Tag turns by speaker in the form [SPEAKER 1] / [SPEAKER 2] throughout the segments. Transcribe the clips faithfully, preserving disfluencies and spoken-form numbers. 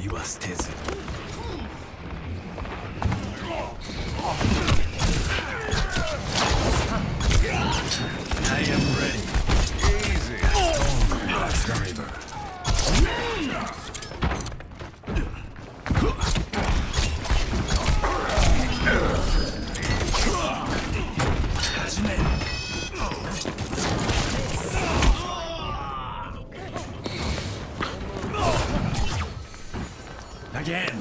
[SPEAKER 1] は捨てず。I am ready. Easy. Stone diver. 始め。Again.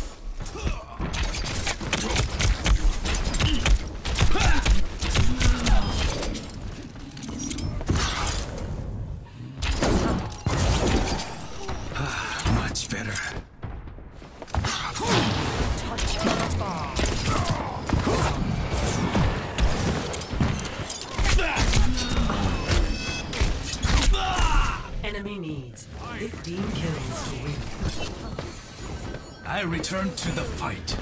[SPEAKER 1] Much better.
[SPEAKER 2] Enemy needs fifteen kills to win.
[SPEAKER 1] I return to the fight.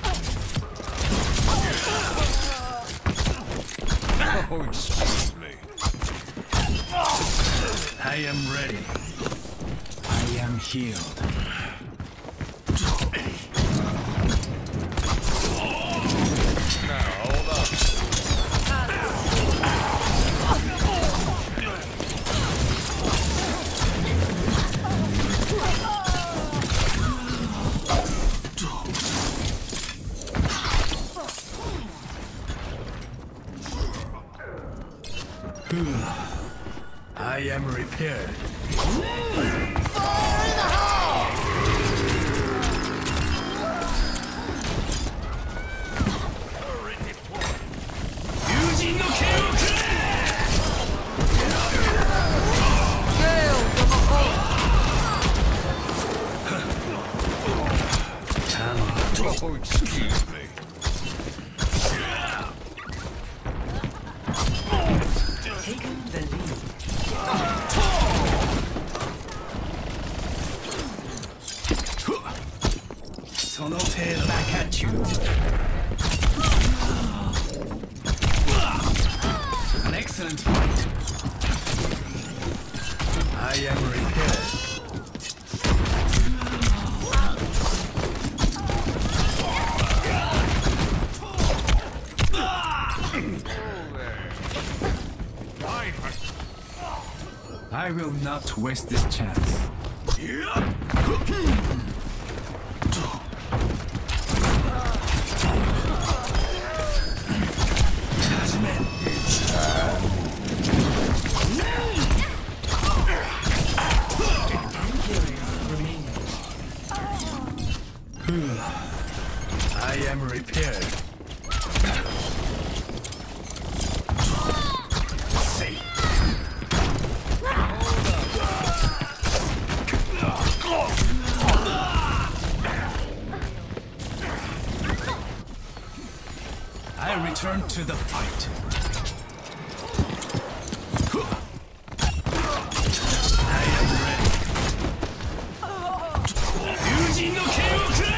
[SPEAKER 3] Oh, excuse me.
[SPEAKER 1] I am ready. I am healed.
[SPEAKER 3] Now, hold up.
[SPEAKER 1] I am repaired.
[SPEAKER 3] Oh, excuse me.
[SPEAKER 2] Taken the lead.
[SPEAKER 1] Sono tail back at you. An excellent fight. I am repaired. I will not waste this chance. I am repaired. Safe. I return to the fight. I am ready. Yujin no ken wo kure!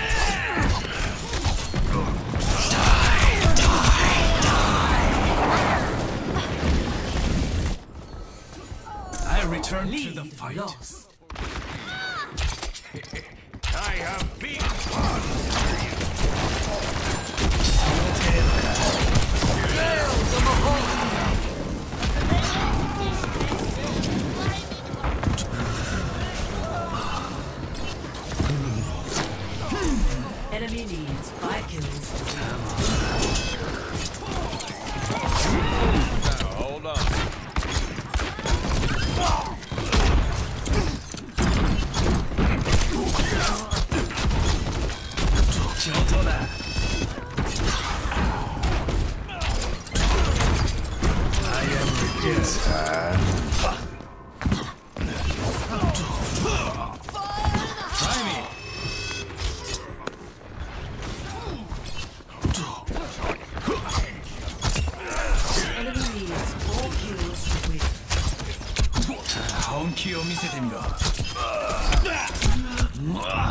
[SPEAKER 1] Die, die, die. I return to the fight.
[SPEAKER 2] Lost.
[SPEAKER 3] I have big fun.
[SPEAKER 2] Enemy needs five kills to win.
[SPEAKER 3] Now, hold on.
[SPEAKER 1] I am repaired. Try me.
[SPEAKER 2] Enemy needs four kills to win.
[SPEAKER 1] 本気を見せてみろ。